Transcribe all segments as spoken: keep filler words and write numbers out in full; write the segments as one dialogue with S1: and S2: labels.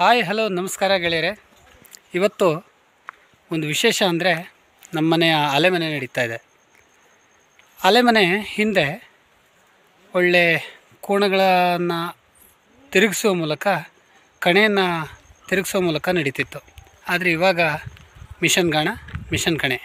S1: Hi hello ನಮಸ್ಕಾರ ಗೆಳೆಯರೆ. ಇವತ್ತು ಒಂದು ವಿಶೇಷ ಅಂದರೆ ನಮ್ಮ ಮನೆಯ ಆಲೆಮನೆ ನಡೀತಾ ಇದೆ. ಆಲೆಮನೆ ಹಿಂದೆ ಒಳ್ಳೆ ಕೋಣಗಳನ್ನು ತಿರುಗಿಸುವ ಮೂಲಕ ಕಣೆಯನ್ನು ತಿರುಗಿಸೋ ಮೂಲಕ ನಡೀತಿತ್ತು. ಆದರೆ ಇವಾಗ ಮಿಷನ್ ಗಾಣ ಮಿಷನ್ ಕಣೆ.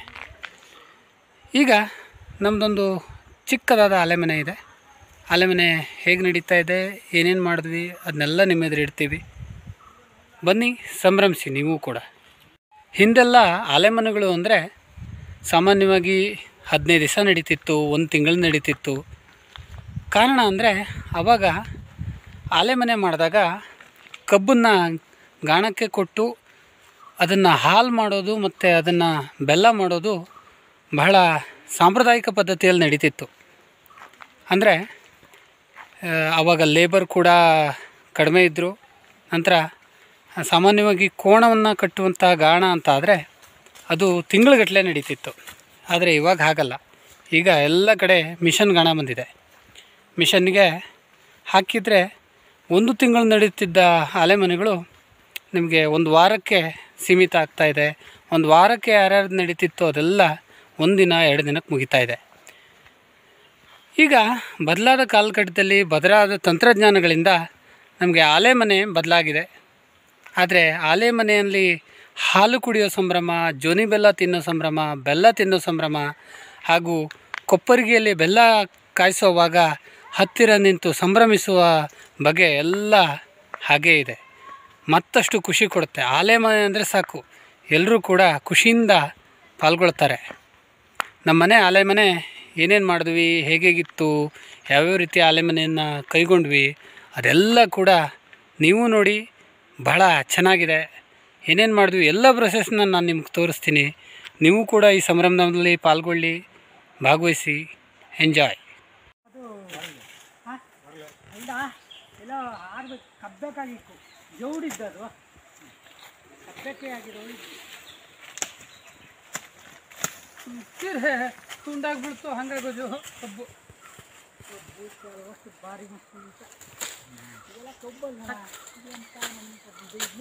S1: ಈಗ ನಮ್ಮದೊಂದು ಚಿಕ್ಕದಾದ ಆಲೆಮನೆ ಇದೆ. ಆಲೆಮನೆ ಹೇಗೆ ನಡೀತಾ ಇದೆ, ಏನೇನು ಮಾಡಿದ್ವಿ ಅದನ್ನೆಲ್ಲ ನಿಮ್ಮ ಎದುರು ಇಡ್ತೀವಿ. ಬನ್ನಿ ಸಂಭ್ರಮಿಸಿ ನೀವು ಕೂಡ. ಹಿಂದೆಲ್ಲ ಆಲೆಮನೆಗಳು ಅಂದರೆ ಸಾಮಾನ್ಯವಾಗಿ ಹದಿನೈದು ದಿವಸ ನಡೀತಿತ್ತು, ಒಂದು ತಿಂಗಳು ನಡೀತಿತ್ತು. ಕಾರಣ ಅಂದರೆ ಆವಾಗ ಆಲೆಮನೆ ಮಾಡಿದಾಗ ಕಬ್ಬನ್ನು ಗಾಣಕ್ಕೆ ಕೊಟ್ಟು ಅದನ್ನು ಹಾಲು ಮಾಡೋದು ಮತ್ತು ಅದನ್ನು ಬೆಲ್ಲ ಮಾಡೋದು ಬಹಳ ಸಾಂಪ್ರದಾಯಿಕ ಪದ್ಧತಿಯಲ್ಲಿ ನಡೀತಿತ್ತು. ಅಂದರೆ ಆವಾಗ ಲೇಬರ್ ಕೂಡ ಕಡಿಮೆ ಇದ್ದರು. ನಂತರ ಸಾಮಾನ್ಯವಾಗಿ ಕೋಣವನ್ನು ಕಟ್ಟುವಂಥ ಗಾಣ ಅಂತ ಆದರೆ ಅದು ತಿಂಗಳುಗಟ್ಟಲೆ ನಡೀತಿತ್ತು. ಆದರೆ ಇವಾಗ ಹಾಗಲ್ಲ. ಈಗ ಎಲ್ಲ ಕಡೆ ಮಿಷನ್ ಗಾಣ ಬಂದಿದೆ. ಮಿಷನ್ನಿಗೆ ಹಾಕಿದರೆ ಒಂದು ತಿಂಗಳು ನಡೀತಿದ್ದ ಆಲೆಮನೆಗಳು ನಿಮಗೆ ಒಂದು ವಾರಕ್ಕೆ ಸೀಮಿತ ಆಗ್ತಾಯಿದೆ. ಒಂದು ವಾರಕ್ಕೆ ಯಾರ್ಯಾರು ನಡೀತಿತ್ತು ಅದೆಲ್ಲ ಒಂದಿನ ಎರಡು ದಿನಕ್ಕೆ ಮುಗಿತಾ ಇದೆ. ಈಗ ಬದಲಾದ ಕಾಲಘಟ್ಟದಲ್ಲಿ ಬದಲಾದ ತಂತ್ರಜ್ಞಾನಗಳಿಂದ ನಮಗೆ ಆಲೆಮನೆ ಬದಲಾಗಿದೆ. ಆದರೆ ಆಲೆಮನೆಯಲ್ಲಿ ಹಾಲು ಕುಡಿಯೋ ಸಂಭ್ರಮ, ಜೋನಿ ಬೆಲ್ಲ ತಿನ್ನೋ ಸಂಭ್ರಮ, ಬೆಲ್ಲ ತಿನ್ನೋ ಸಂಭ್ರಮ ಹಾಗೂ ಕೊಪ್ಪರಿಗೆಯಲ್ಲಿ ಬೆಲ್ಲ ಕಾಯಿಸೋವಾಗ ಹತ್ತಿರ ನಿಂತು ಸಂಭ್ರಮಿಸುವ ಬಗೆ ಎಲ್ಲ ಹಾಗೇ ಇದೆ. ಮತ್ತಷ್ಟು ಖುಷಿ ಕೊಡುತ್ತೆ. ಆಲೆಮನೆ ಅಂದರೆ ಸಾಕು ಎಲ್ಲರೂ ಕೂಡ ಖುಷಿಯಿಂದ ಪಾಲ್ಗೊಳ್ತಾರೆ. ನಮ್ಮ ಮನೆ ಆಲೆಮನೆ ಏನೇನು ಮಾಡಿದ್ವಿ, ಹೇಗೇಗಿತ್ತು, ಯಾವ್ಯಾವ ರೀತಿ ಆಲೆಮನೆಯನ್ನು ಕೈಗೊಂಡ್ವಿ ಅದೆಲ್ಲ ಕೂಡ ನೀವು ನೋಡಿ. ಬಹಳ ಚೆನ್ನಾಗಿದೆ. ಏನೇನು ಮಾಡಿದ್ವಿ ಎಲ್ಲ ಪ್ರೊಸೆಸ್ನ ನಾನು ನಿಮ್ಗೆ ತೋರಿಸ್ತೀನಿ. ನೀವು ಕೂಡ ಈ ಸಂಭ್ರಮದಲ್ಲಿ ಪಾಲ್ಗೊಳ್ಳಿ, ಭಾಗವಹಿಸಿ, ಎಂಜಾಯ್.
S2: ಅದು ಅಲ್ಲ ಎಲ್ಲ ಆರ್ಬೇಕು ಕಬ್ಬಬೇಕಾಗಿತ್ತು, ಜೋಡಿದ್ದದು ಕಬ್ಬಕ್ಕೆ ಆಗಿರೋ ತುಂಡಾಗ್ಬಿಡ್ತು. ಹಂಗಾಗೋದು ಕಬ್ಬು ಕಬ್ಬು ಅಷ್ಟು ಭಾರಿ ಮಸ್ತು ಇದೆಲ್ಲ ಕಬ್ಬಲ್ಲ ಅಂತ ನಮ್ಮ ಕಬ್ಬು ಇದ್ನು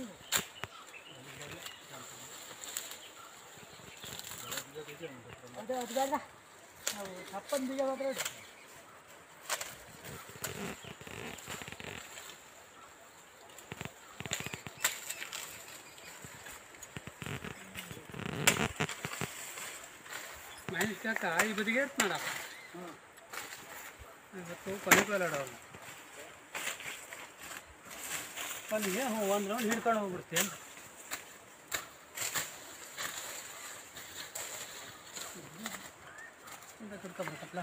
S2: ಅದೇ ಅದು ಬೇಡ. ನಾವು ತಪ್ಪನ್ ಬೀಜ ಹೋದ್ರೆ
S1: ಮೆಣಸಿನ್ಕಾಕ ಈ ಬದಿಗೆ ಇರ್ತ ಮಾಡಪ್ಪ. ಇವತ್ತು ಪನಿಪಾಲಾಡೋಲ್ಲ ಪನಿಗೆ ಹ್ಞೂ ಒಂದು ರೌಂಡ್ ಹಿಡ್ಕೊಂಡು ಹೋಗ್ಬಿಡ್ತೀನಿ. ಕರ್ಕೊಬಿಡ್ತಪ್ಪ.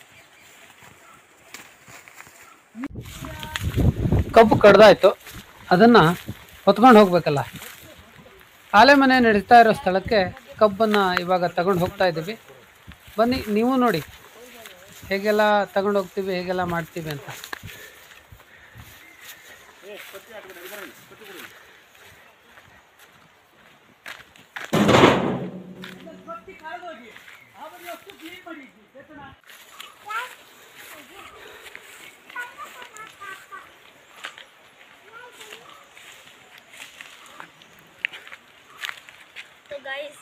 S1: ಕಬ್ಬು ಕಡ್ದಾಯ್ತು, ಅದನ್ನು ಹೊತ್ಕೊಂಡು ಹೋಗ್ಬೇಕಲ್ಲ. ಆಲೆಮನೆ ನಡೀತಾ ಇರೋ ಸ್ಥಳಕ್ಕೆ ಕಬ್ಬನ್ನು ಇವಾಗ ತಗೊಂಡು ಹೋಗ್ತಾ ಇದ್ದೀವಿ. ಬನ್ನಿ ನೀವು ನೋಡಿ ಹೇಗೆಲ್ಲ ತಗೊಂಡು ಹೋಗ್ತೀವಿ, ಹೇಗೆಲ್ಲ ಮಾಡ್ತೀವಿ ಅಂತ.
S3: So guys,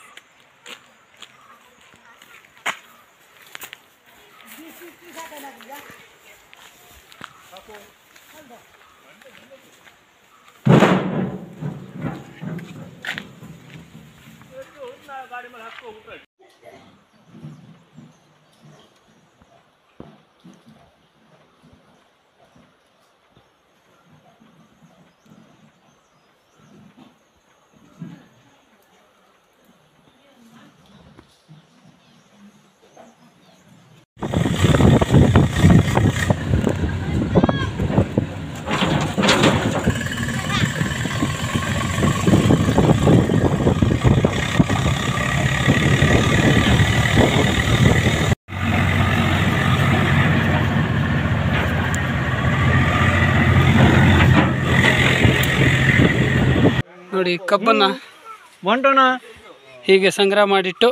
S1: ನೋಡಿ ಕಬ್ಬನ್ನು
S2: ಬಂಟೋಣ
S1: ಹೀಗೆ ಸಂಗ್ರಹ ಮಾಡಿಟ್ಟು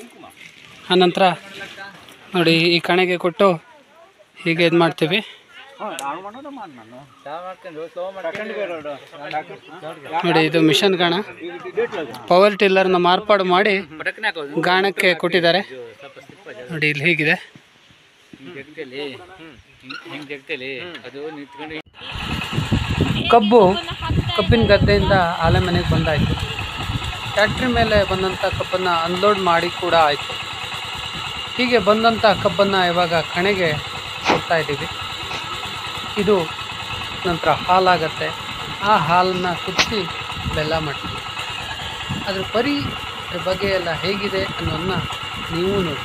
S1: ಆನಂತರ ನೋಡಿ ಈ ಕಣೆಗೆ ಕೊಟ್ಟು ಹೀಗೆ ಇದು ಮಾಡ್ತೀವಿ. ನೋಡಿ ಇದು ಮಿಷನ್ ಗಾಣ, ಪವರ್ ಟಿಲ್ಲರ್ನ ಮಾರ್ಪಾಡು ಮಾಡಿ ಗಾಣಕ್ಕೆ ಕೊಟ್ಟಿದ್ದಾರೆ. ನೋಡಿ ಇಲ್ಲಿ ಹೀಗಿದೆ. ಕಬ್ಬು ಕಬ್ಬಿನ ಗದ್ದೆಯಿಂದ ಆಲೆ ಮನೆಗೆ ಬಂದಾಯಿತು. ಫ್ಯಾಕ್ಟ್ರಿ ಮೇಲೆ ಬಂದಂಥ ಕಬ್ಬನ್ನು ಅನ್ಲೋಡ್ ಮಾಡಿ ಕೂಡ ಆಯಿತು. ಹೀಗೆ ಬಂದಂಥ ಕಬ್ಬನ್ನು ಇವಾಗ ಕಣೆಗೆ ಕೊಡ್ತಾ ಇದ್ದೀವಿ. ಇದು ನಂತರ ಹಾಲಾಗತ್ತೆ. ಆ ಹಾಲನ್ನು ಕುದಿಸಿ ಬೆಲ್ಲ ಮಾಡ್ತೀವಿ. ಅದ್ರ ಪರಿ ಅದ್ರ ಬಗ್ಗೆ ಎಲ್ಲ ಹೇಗಿದೆ ಅನ್ನೋದನ್ನ ನೀವು ನೋಡಿ.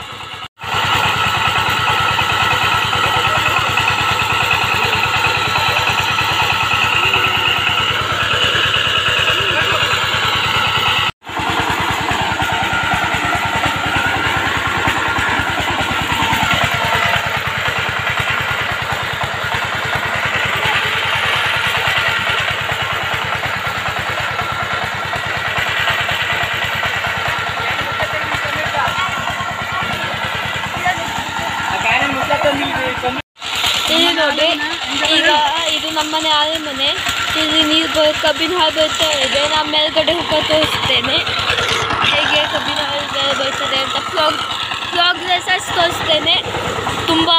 S3: ಇಲ್ಲಿ ನೋಡಿ, ಈಗ ಇದು ನಮ್ಮನೆ ಆಲೆ ಮನೆ. ಇಲ್ಲಿ ನೀರು ಬ ಕಬ್ಬಿನ ಹಾಲು ಬರ್ತಾ ಇದೆ. ನಾನು ಮೇಲ್ಗಡೆ ಹೋಗಿ ತೋರಿಸ್ತೇನೆ ಹೇಗೆ ಕಬ್ಬಿನ ಹಾಲು ಬರ್ತದೆ ಅಂತ. ಫ್ಲಾಗ್ ಫ್ಲಾಗ್ರೆಸಸ್ ತೋರಿಸ್ತೇನೆ. ತುಂಬ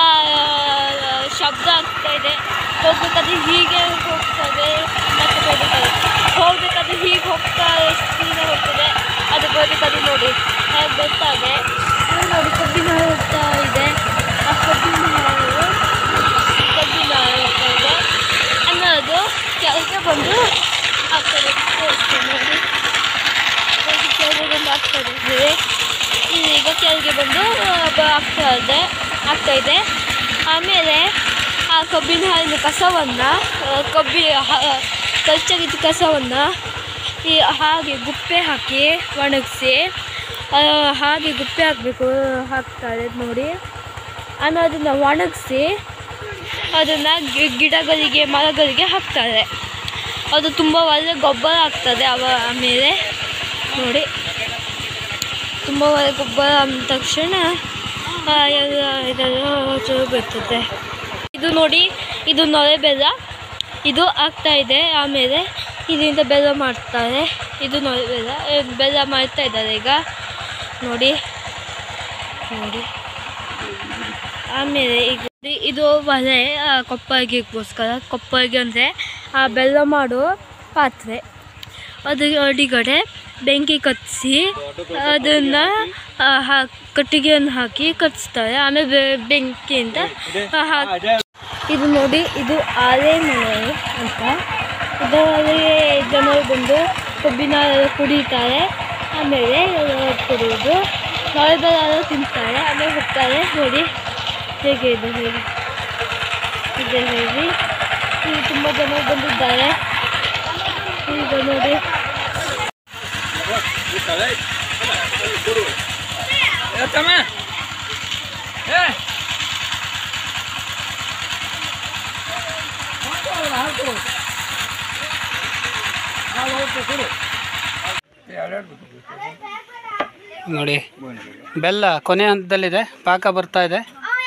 S3: ಶಬ್ದ ಆಗ್ತಾ ಇದೆ. ಹೋಗ್ಬೇಕಾದ್ರೆ ಹೀಗೆ ಹೋಗ್ತದೆ, ಮತ್ತೆ ಹೋಗ್ಬೇಕಾದ್ರೆ ಹೋಗ್ಬೇಕಾದ್ರೆ ಹೀಗೆ ಹೋಗ್ತಾ ಸ್ಪೀಡ್ ಹೋಗ್ತದೆ. ಅದು ಬರಬೇಕಾದ್ರೆ ನೋಡಿ ಹೇಗೆ ಬರ್ತಾ ಇದೆ. ನೋಡಿ ಕಬ್ಬಿನ ಹಾಲು ಹೋಗ್ತಾ ಇದೆ. ಆ ಕಬ್ಬಿನ ಹಾಲು ಕಬ್ಬಿನ ಹಾಲು ಹೋಗ್ತಾ ಇದೆ ಅನ್ನೋದು ಕೆಳಗೆ ಬಂದು ಆಗ್ತದೆ. ನೋಡಿ ಕೆಳಗೆ ಬಂದು ಆಗ್ತಾ ಇದೆ. ಈಗ ಕೆಳಗೆ ಬಂದು ಆಗ್ತಾ ಇದೆ ಆಗ್ತಾ ಇದೆ ಆಮೇಲೆ ಆ ಕಬ್ಬಿನ ಹಾಲಿನ ಕಸವನ್ನು ಕಬ್ಬಿ ಕಲ್ಚಾಗಿದ್ದ ಕಸವನ್ನು ಈ ಹಾಗೆ ಗುಪ್ಪೆ ಹಾಕಿ ಒಣಗಿಸಿ ಹಾಗೆ ಗುಪ್ಪೆ ಹಾಕಬೇಕು ಹಾಕ್ತಾರೆ ನೋಡಿ. ಅನ್ನೋದನ್ನು ಒಣಗಿಸಿ ಅದನ್ನು ಗಿಡಗಳಿಗೆ ಮರಗಳಿಗೆ ಹಾಕ್ತಾರೆ. ಅದು ತುಂಬ ಒಳ್ಳೆ ಗೊಬ್ಬರ ಆಗ್ತದೆ. ಅವ ಆಮೇಲೆ ನೋಡಿ ತುಂಬ ಒಳ್ಳೆ ಗೊಬ್ಬರ ಅಂದ ತಕ್ಷಣ ಎಲ್ಲ ಇದೆಲ್ಲ ಚಲೋ ಬರ್ತದೆ. ಇದು ನೋಡಿ, ಇದು ನೊರೆ ಬೆಲ್ಲ, ಇದು ಆಗ್ತಾ ಇದೆ. ಆಮೇಲೆ ಇದರಿಂದ ಬೆಲ್ಲ ಮಾಡ್ತಾರೆ. ಇದು ನೊರೆ ಬೆಲ್ಲ ಬೆಲ್ಲ ಮಾಡ್ತಾ ಇದ್ದಾರೆ ಈಗ ನೋಡಿ ನೋಡಿ ಆಮೇಲೆ ಈಗ ಇದು ಒಲೆ ಕೊಪ್ಪರಿಗೆಗೋಸ್ಕರ. ಕೊಪ್ಪರಿಗೆ ಅಂದರೆ ಆ ಬೆಲ್ಲ ಮಾಡೋ ಪಾತ್ರೆ. ಅದ್ರ ಅಡಿಗಡೆ ಬೆಂಕಿ ಕತ್ತಿಸಿ ಅದನ್ನು ಕಟ್ಟಿಗೆಯನ್ನು ಹಾಕಿ ಕತ್ತಿಸ್ತಾರೆ. ಆಮೇಲೆ ಬೆಂಕಿಯಿಂದ ಹಾಕಿ ಇದು ನೋಡಿ, ಇದು ಆಲೆ ಮನೆ ಅಂತ. ಇದರಲ್ಲಿ ಜನರು ಬಂದು ಕಬ್ಬಿನ ಕುಡಿತಾರೆ. ಆಮೇಲೆ ಕುಡಿಯೋದು ನೊರೆಬೆಲ್ಲ ತಿಂತಾರೆ. ಆಮೇಲೆ ಹೋಗ್ತಾರೆ. ನೋಡಿ ಹೇಗೆ ಇದೆ ಹೇಳಿ ಇದೆ ಹೇಳಿ ಇಲ್ಲಿ ತುಂಬ ಜನ ಬಂದಿದ್ದಾರೆ. ಈಗ ನೋಡಿ
S1: ನೋಡಿ ಬೆಲ್ಲ ಕೊನೆ ಹಂತದಲ್ಲಿದೆ, ಪಾಕ ಬರ್ತಾ ಇದೆ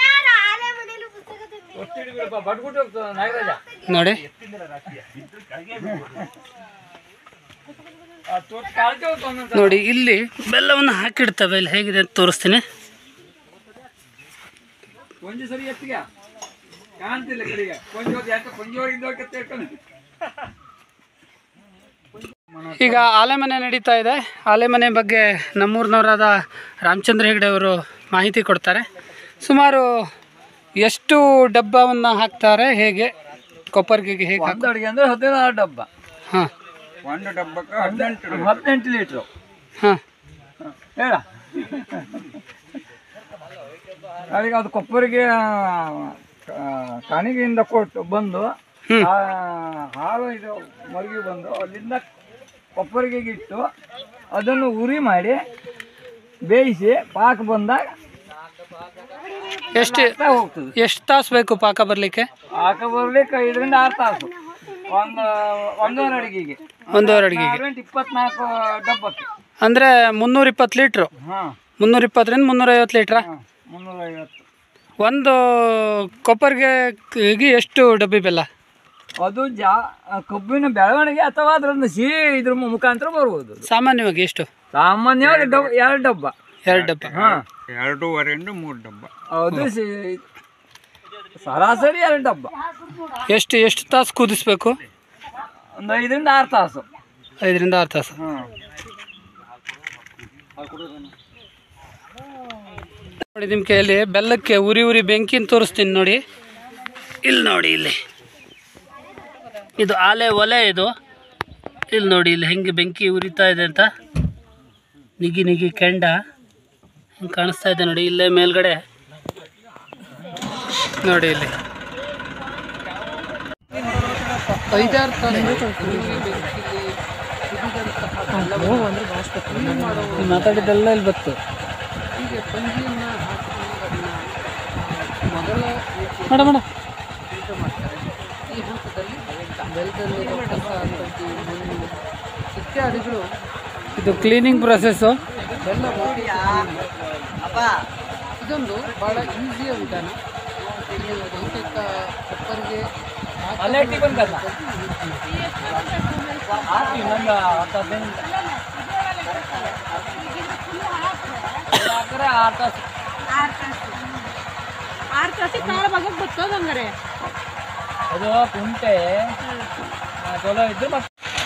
S1: ನೋಡಿ. ನೋಡಿ ಇಲ್ಲಿ ಬೆಲ್ಲವನ್ನು ಹಾಕಿಡ್ತವೆ. ಇಲ್ಲಿ ಹೇಗಿದೆ ಅಂತ ತೋರಿಸ್ತೀನಿ. ಈಗ ಆಲೆಮನೆ ನಡೀತಾ ಇದೆ. ಆಲೆಮನೆ ಬಗ್ಗೆ ನಮ್ಮೂರಿನವರಾದ ರಾಮಚಂದ್ರ ಹೆಗಡೆ ಅವರು ಮಾಹಿತಿ ಕೊಡ್ತಾರೆ. ಸುಮಾರು ಎಷ್ಟು ಡಬ್ಬವನ್ನು ಹಾಕ್ತಾರೆ, ಹೇಗೆ ಕೊಪ್ಪರಿಗೆಗೆ ಹೇಗೆ
S2: ಒಂದು ಅಡುಗೆ ಅಂದರೆ ಹದಿನಾರು ಡಬ್ಬ.
S1: ಹಾಂ,
S2: ಒಂದು ಡಬ್ಬಕ್ಕೆ ಹದಿನೆಂಟು ಹದಿನೆಂಟು ಲೀಟ್ರು.
S1: ಹಾಂ
S2: ಹೇಳ ಅದಕ್ಕೆ ಅದು ಕೊಪ್ಪರಿಗೆ ಕಾಣಿಗೆಯಿಂದ ಕೊಟ್ಟು ಬಂದು ಹಾಲು ಇದು ಮರುಗಿ ಬಂದು ಅಲ್ಲಿಂದ ಕೊಪ್ಪರಿಗೆ ಇಟ್ಟು ಅದನ್ನು ಉರಿ ಮಾಡಿ ಬೇಯಿಸಿ ಪಾಕ ಬಂದಾಗ
S1: ಎಷ್ಟು
S2: ಹೋಗ್ತದೆ.
S1: ಎಷ್ಟು ತಾಸು ಬೇಕು ಪಾಕ ಬರಲಿಕ್ಕೆ?
S2: ಪಾಕ ಬರ್ಲಿಕ್ಕೆ ಐದರಿಂದ ಆರು ತಾಸು. ಒಂದು ಒಂದೂವರೆ ಅಡಿಗೆಗೆ
S1: ಒಂದೂವರೆ ಅಡಿಗೆಗೆ
S2: ಇಪ್ಪತ್ನಾಲ್ಕು ಡಬ್ಬಕ್ಕೆ
S1: ಅಂದರೆ ಮುನ್ನೂರ ಇಪ್ಪತ್ತು ಲೀಟ್ರು.
S2: ಹಾಂ,
S1: ಮುನ್ನೂರ ಇಪ್ಪತ್ತರಿಂದ ಮುನ್ನೂರೈವತ್ತು ಲೀಟ್ರಾ?
S2: ಮುನ್ನೂರೈವತ್ತು
S1: ಒಂದು ಕೊಪ್ಪರಿಗೆ ಎಷ್ಟು ಡಬ್ಬಿ ಬೆಲ್ಲ?
S2: ಅದು ಜಾ ಕಬ್ಬಿನ ಬೆಳವಣಿಗೆ ಅಥವಾ ಅದರೊಂದು ಸಿಹಿ ಇದ್ರ ಮುಖಾಂತರ ಬರ್ಬೋದು.
S1: ಸಾಮಾನ್ಯವಾಗಿ ಎಷ್ಟು?
S2: ಸಾಮಾನ್ಯವಾಗಿ ಡಬ್ಬ ಎರಡು ಡಬ್ಬ
S1: ಎರಡು ಡಬ್ಬ.
S2: ಹಾಂ,
S4: ಎರಡೂವರೆಯಿಂದ ಮೂರು ಡಬ್ಬ.
S2: ಅದು ಸಿ ಸರಾಸರಿ ಎರಡು ಡಬ್ಬ.
S1: ಎಷ್ಟು ಎಷ್ಟು ತಾಸು ಕುದಿಸ್ಬೇಕು?
S2: ಒಂದು ಐದರಿಂದ ಆರು ತಾಸು.
S1: ಐದರಿಂದ ಆರು ತಾಸು.
S2: ಹಾಂ,
S1: ನೋಡಿ ನಿಮ್ಮ ಕೈಯಲ್ಲಿ ಬೆಲ್ಲಕ್ಕೆ ಉರಿ ಉರಿ ಬೆಂಕಿನ ತೋರಿಸ್ತೀನಿ ನೋಡಿ. ಇಲ್ಲಿ ನೋಡಿ, ಇಲ್ಲಿ ಇದು ಆಲೆ ಒಲೆ. ಇದು ಇಲ್ಲಿ ನೋಡಿ, ಇಲ್ಲಿ ಹೆಂಗೆ ಬೆಂಕಿ ಉರಿತಾ ಇದೆ ಅಂತ. ನಿಗಿ ನಿಗಿ ಕೆಂಡ ಹಿಂಗೆ ಕಾಣಿಸ್ತಾ ಇದೆ ನೋಡಿ. ಇಲ್ಲೇ ಮೇಲ್ಗಡೆ ನೋಡಿ, ಇಲ್ಲಿ ಐದಾರು ಮಾತಾಡಿದ್ದೆಲ್ಲ ಇಲ್ಲಿ ಬತ್ತು. ಮೇಡಮ್ ಮೇಡಮ್ ಇತ್ಯಾದಿಗಳು ಇದು ಕ್ಲೀನಿಂಗ್ ಪ್ರೊಸೆಸ್ಸು. ಇದೊಂದು ಭಾಳ ಈಸಿಯ ವಿಧಾನ. ಬಹುತೇಕ ಕೊಪ್ಪರಿಗೆ
S3: ಆರು ತಾಸಿಗೆ ಕಾಲ ಭಾಗಕ್ಕೆ ಬರ್ತದ ಹಂಗಾರೆ.
S2: ಅದು ಕುಂಟೆ ಚಲೋ ಇದ್ದು ಮತ್ತೆ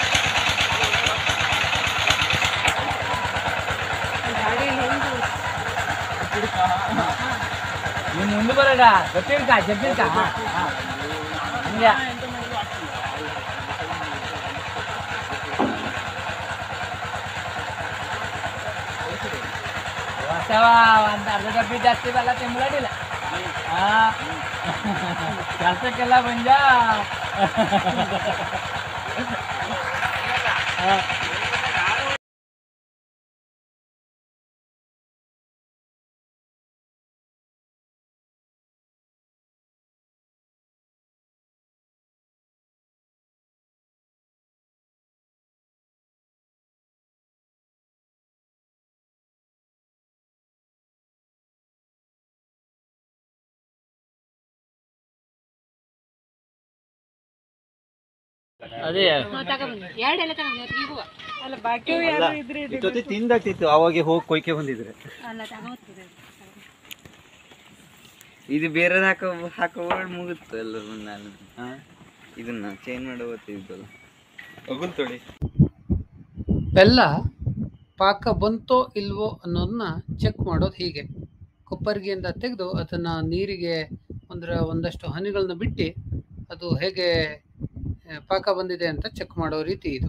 S2: ನೀನು ಮುಂದೆ ಬರೋಣ ಗೊತ್ತಿರ್ಕ ಜಬ್ಬಿರ್ಕ ಹಂಗೆ ಹೊಸವ ಒಂದು ಅರ್ಧ ಡಬ್ಬಿ ಜಾಸ್ತಿ ಬಲ್ಲ ತಿಂಗಳಡಿಲ್ಲ. ಹಾಂ, ಕೆಲಸಕ್ಕೆಲ್ಲ ಬಂದ.
S1: ಅದೇ
S3: ಎರಡೆಲ್ಲ ತಗೊಂಡು ಈಗ ಅಲ್ಲ ಬಾಕಿ
S4: ಜೊತೆ ತಿಂದಾಗ್ತಿತ್ತು ಅವಾಗ ಹೋಗಿ ಕೊಯ್ಕೆ ಬಂದಿದ್ರೆ.
S3: ಅಲ್ಲ ತಗೋತಿದೆ.
S5: ಇದು ಬೇರೆ ಹಾಕೋ ಹಾಕೋಬಾರ್ದು ಮುಗಿತ್ತು ಎಲ್ಲರೂ. ನಾನು ಇದನ್ನ ಚೇಂಜ್ ಮಾಡೋ ಗೊತ್ತಿದ್ದಲ್ಲ ಒಗುಲ್ ತೊಡಿ.
S1: ಬೆಲ್ಲ ಪಾಕ ಬಂತೋ ಇಲ್ವೋ ಅನ್ನೋದನ್ನ ಚೆಕ್ ಮಾಡೋದು ಹೀಗೆ. ಕೊಪ್ಪರಿಗೆಯಿಂದ ತೆಗೆದು ಅದನ್ನು ನೀರಿಗೆ ಒಂದರ ಒಂದಷ್ಟು ಹನಿಗಳನ್ನ ಬಿಟ್ಟು ಅದು ಹೇಗೆ ಪಾಕ ಬಂದಿದೆ ಅಂತ ಚೆಕ್ ಮಾಡೋ ರೀತಿ ಇದು.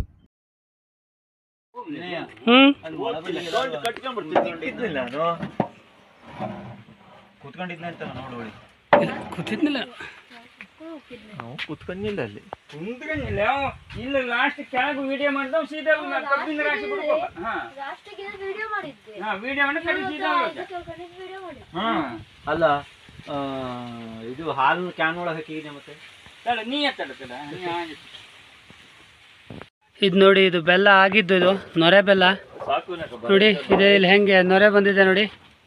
S1: ಹ್ಮ್
S4: ಕುತ್ಕೊಂಡಿದ್ನ ಅಂತ ನೋಡಿ.
S1: ಕೂತಿದ್ನಿಲ್ಲ,
S4: ಕುತ್ಕೊಂಡಿಲ್ಲ ಅಲ್ಲಿ.
S2: ಕುಂತ್ಕೊಂಡಿಲ್ಲ ಇಲ್ಲ. ಲಾಸ್ಟ್ ಕೆಳಗೆ ವಿಡಿಯೋ ಮಾಡಿದವ್ ಸೀದಾ ಕಬ್ಬಿನ ರಾಶಿ ಬಿಡ್ಬೇಕು. ಹಾಂ
S3: ವಿಡಿಯೋ ಮಾಡಿದ್ದೆ.
S2: ಹಾಂ, ವಿಡಿಯೋ ಮಾಡಿ ಕಡೆ ಸೀದಾ
S3: ವಿಡಿಯೋ ಮಾಡಿ.
S2: ಹಾಂ,
S4: ಅಲ್ಲ ಇದು ಹಾಲು ಕ್ಯಾನ್ ಒಳಗೆ ಹಾಕಿದ್ದೀನಿ ಮತ್ತೆ.
S2: ತಡ ನೀ ಎತ್ತಡ
S1: ಇದು ನೋಡಿ, ಇದು ಬೆಲ್ಲ ಆಗಿದ್ದು, ಇದು ನೊರೆ ಬೆಲ್ಲ ನೋಡಿ. ಇದೆ ಇಲ್ಲಿ ಹೆಂಗೆ ನೊರೆ ಬಂದಿದೆ ನೋಡಿ.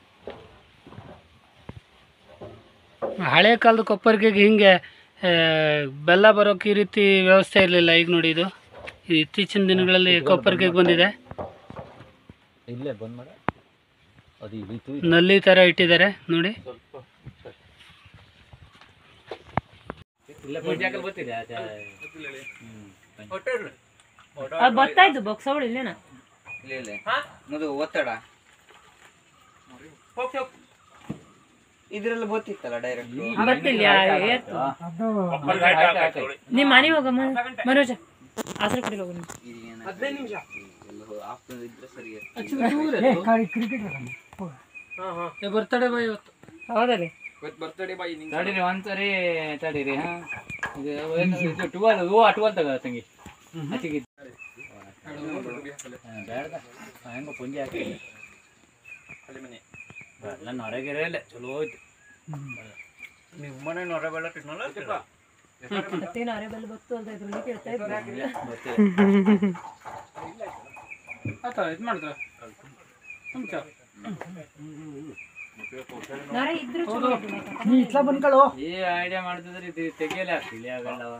S1: ಹಳೆ ಕಾಲದ ಕೊಪ್ಪರಿಗೆ ಹಿಂಗೆ ಬೆಲ್ಲ ಬರೋಕೆ ಈ ರೀತಿ ವ್ಯವಸ್ಥೆ ಇರಲಿಲ್ಲ. ಈಗ ನೋಡಿ, ಇದು ಇತ್ತೀಚಿನ ದಿನಗಳಲ್ಲಿ ಕೊಪ್ಪರಿಗೆ ಬಂದಿದೆ.
S4: ಇಲ್ಲೇ ಬಂದ್ ಮಾಡ ಅದು
S1: ನಲ್ಲಿ ಥರ ಇಟ್ಟಿದ್ದಾರೆ ನೋಡಿ.
S3: ಅದು ಬರ್ತಾಯಿದ್ದು ಬಾಕ್ಸ್ ಅವಳು ಇಲ್ಲೇನ
S5: ಇಲ್ಲ ಇಲ್ಲ ಅದು ಒತ್ತಡ ಇದ್ರಲ್ಲಿ ಗೊತ್ತಿತ್ತಲ್ಲ ಡೈರೆಕ್ಟ್
S3: ಬರ್ತಿಲ್ಲ. ನಿಮ್ಮ ಮನೆ ಹೋಗ ಮನೋಜ ಆಸರೆ ಕಡೆ ಹೋಗ.
S1: ಬರ್ತಡೇ ಬಾಯ್ ಇವತ್ತು.
S3: ಹೌದಲ್ಲಿ
S5: ಬರ್ತಡೇ ಬಾಯಿ
S2: ತಡೀರಿ ಒಂದ್ಸರಿ ತಡೀರಿ. ಹಾಂ, ಇದು ಟುವಲ್ ಹೂ ಟುವಲ್ ತಗೋ ತಂಗಿ. ಹಚ್ಚಿಗೆ ಬೇಡ ಹೆಂಗ ಪುಂಜಿ ಹಾಕಿ ನನ್ನ ಹೊರಗೆರೆ ಇಲ್ಲ ಚಲೋ ಹೋಯ್ತು.
S4: ನಿಮ್ಮ ಮನೆ ನೊರ ಬೆಲ್ಲ ತಿನ್ನಲ್ಲ.
S3: ಮತ್ತೇನು ಅರೆ ಬೆಲ್ಲ ಬತ್ತು ಅಂತ ಇದ್ರಲ್ಲಿ ಕೇಳ್ತಾ ಇದ್ದೆ.
S1: ಆಯ್ತಾ ಇದು ಮಾಡಿದ್ರ ನೀ ಇಟ್ಲ ಬಂದ್ಕೊಳ್ಳೋ.
S4: ಈ ಐಡಿಯಾ ಮಾಡ್ತಿದ್ರೆ ಇದು ತೆಗಿಯಲೇ ಆಗ್ತಿಲ್ಲ ಅವೆಲ್ಲವ.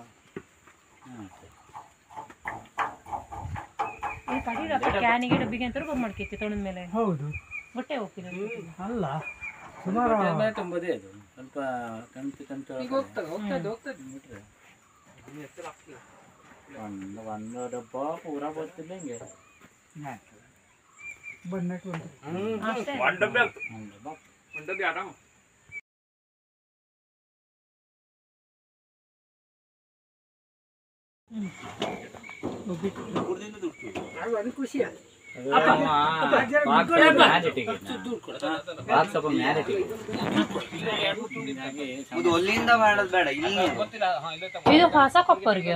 S6: ಕ್ಯಾನಿಗೆ ಡಬ್ಬಿಗೆ ಅಂತ ಬಂದ್ ಮಾಡ್ಕೈತಿ ತೊಳೆದ ಮೇಲೆ.
S1: ಹೌದು.
S6: ಹೊಟ್ಟೆ ಹೋಗ್ತಿಲ್ಲ
S1: ಅಲ್ಲ ಸುಮಾರು
S4: ತುಂಬದೇ ಅದು ಸ್ವಲ್ಪ ಕಂತು ಕಂತು ಒಂದು ಒಂದು ಡಬ್ಬ ಪೂರ ಬರ್ತಿಲ್ಲ ಹಿಂಗೆ
S1: ಬಂದಕ್ಕೆ
S6: ಅಷ್ಟೇ.
S4: ಒಂದು ಡಬ್ಬ
S2: ಆರಾಮ
S1: ಅದು ಖುಷಿಯ
S5: ಇದು ಅಲ್ಲಿಂದ ಮಾಡೋದು ಬೇಡ ಇಲ್ಲಿ
S6: ಇದು ಹೊಸ ಕೊಪ್ಪರ್ಗೆ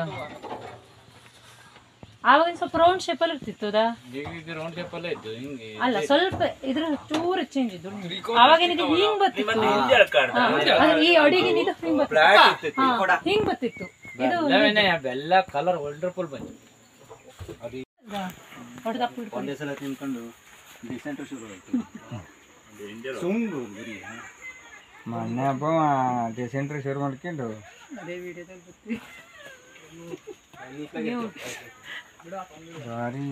S6: ಆವಾಗಿನ ಸ್ವಲ್ಪ ರೌಂಡ್ ಶೇಪಲ್ಲಿ ಇರ್ತಿತ್ತು ಅದಾ
S4: ರೌಂಡ್ ಶೇಪ್ ಅಲ್ಲೇ ಇತ್ತು ಹಿಂಗೆ.
S6: ಅಲ್ಲ ಸ್ವಲ್ಪ ಇದ್ರ ಚೂರು ಚೇಂಜ್ ಇದ್ದು ಆವಾಗಿನ ಇದು ಹಿಂಗ್ ಬತ್ತಿತ್ತು. ಈ ಅಡಿಗಿನ ಇದು ಹಿಂಗ್ ಬತ್ತಿತ್ತು. ಹಾ, ಹಿಂಗ್ ಬತ್ತಿತ್ತು. ಇದು
S4: ಬೆಲ್ಲ ಕಲರ್ ವಂಡರ್ಫುಲ್ ಬಂತು.
S6: ಹೊಡೆದಪ್ಪ
S4: ಒಂದೇ ಸಲ ತಿನ್ಕೊಂಡು ಡಿಸೆಂಟ್ರಿ ಶುರು ಆಯ್ತು.
S2: ಮೊನ್ನೆ ಹಬ್ಬ ಡಿಸೆಂಟ್ರಿ ಶುರು ಮಾಡ್ಕೊಂಡು ಭಾರಿ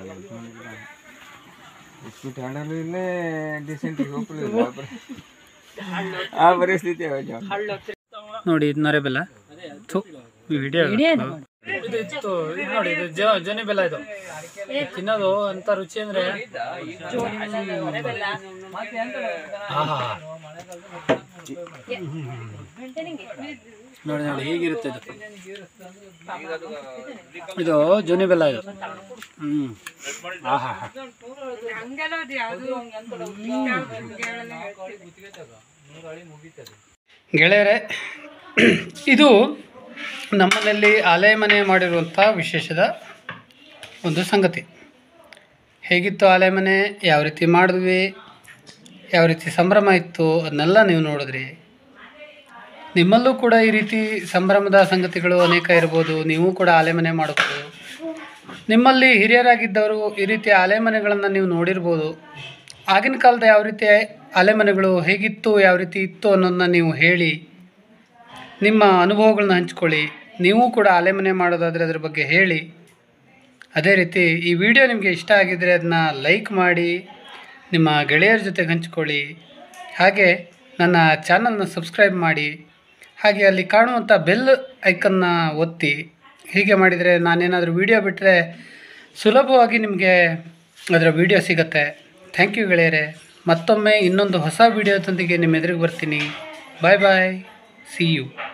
S2: ಬಿಸ್ಕಿಟ್ ಆಡಲು ಇಲ್ಲೇ ಡಿಸೆಂಟ್ರಿಗೆ ಹೋಗ್ಲಿಲ್ಲ ಆ ಪರಿಸ್ಥಿತಿ
S1: ನೋಡಿ ಇದು ನೊರೆ ಬೆಲ್ಲ. ವಿಡಿಯೋ ಇದು ಇತ್ತು. ಇದು ನೋಡಿ ಇದು ಜ ಜನಿ ಬೆಲ್ಲ. ಇದು ತಿನ್ನೋದು ಅಂತ ರುಚಿ ಅಂದ್ರೆ ನೋಡಿ ನೋಡಿ ಹೀಗಿರುತ್ತೆ ಇದು. ಇದು ಜೋನಿ ಬೆಲ್ಲ ಇದು. ಹ್ಮ್ ಆಹಾ ಗೆಳೆಯರೆ, ಇದು ನಮ್ಮಲ್ಲಿ ಆಲೆ ಮನೆ ಮಾಡಿರುವಂಥ ವಿಶೇಷದ ಒಂದು ಸಂಗತಿ. ಹೇಗಿತ್ತು ಆಲೆ ಮನೆ, ಯಾವ ರೀತಿ ಮಾಡಿದ್ವಿ, ಯಾವ ರೀತಿ ಸಂಭ್ರಮ ಇತ್ತು, ಅದನ್ನೆಲ್ಲ ನೀವು ನೋಡಿದ್ರಿ. ನಿಮ್ಮಲ್ಲೂ ಕೂಡ ಈ ರೀತಿ ಸಂಭ್ರಮದ ಸಂಗತಿಗಳು ಅನೇಕ ಇರ್ಬೋದು. ನೀವು ಕೂಡ ಆಲೆ ಮನೆ ಮಾಡಬಹುದು. ನಿಮ್ಮಲ್ಲಿ ಹಿರಿಯರಾಗಿದ್ದವರು ಈ ರೀತಿ ಆಲೆ ಮನೆಗಳನ್ನು ನೀವು ನೋಡಿರ್ಬೋದು. ಆಗಿನ ಕಾಲದ ಯಾವ ರೀತಿ ಆಲೆ ಮನೆಗಳು ಹೇಗಿತ್ತು, ಯಾವ ರೀತಿ ಇತ್ತು ಅನ್ನೋದನ್ನ ನೀವು ಹೇಳಿ ನಿಮ್ಮ ಅನುಭವಗಳನ್ನ ಹಂಚ್ಕೊಳ್ಳಿ. ನೀವು ಕೂಡ ಆಲೆ ಮನೆ ಮಾಡೋದಾದರೆ ಅದ್ರ ಬಗ್ಗೆ ಹೇಳಿ. ಅದೇ ರೀತಿ ಈ ವಿಡಿಯೋ ನಿಮಗೆ ಇಷ್ಟ ಆಗಿದ್ದರೆ ಅದನ್ನ ಲೈಕ್ ಮಾಡಿ, ನಿಮ್ಮ ಗೆಳೆಯರ ಜೊತೆಗೆ ಹಂಚ್ಕೊಳ್ಳಿ. ಹಾಗೆ ನನ್ನ ಚಾನಲ್ನ ಸಬ್ಸ್ಕ್ರೈಬ್ ಮಾಡಿ. ಹಾಗೆ ಅಲ್ಲಿ ಕಾಣುವಂಥ ಬೆಲ್ ಐಕನ್ನ ಒತ್ತಿ. ಹೀಗೆ ಮಾಡಿದರೆ ನಾನೇನಾದರೂ ವಿಡಿಯೋ ಬಿಟ್ಟರೆ ಸುಲಭವಾಗಿ ನಿಮಗೆ ಅದರ ವಿಡಿಯೋ ಸಿಗುತ್ತೆ. ಥ್ಯಾಂಕ್ ಯು ಗೆಳೆಯರೆ. ಮತ್ತೊಮ್ಮೆ ಇನ್ನೊಂದು ಹೊಸ ವಿಡಿಯೋದೊಂದಿಗೆ ನಿಮ್ಮ ಎದುರಿಗೆ ಬರ್ತೀನಿ. Bye bye. See you.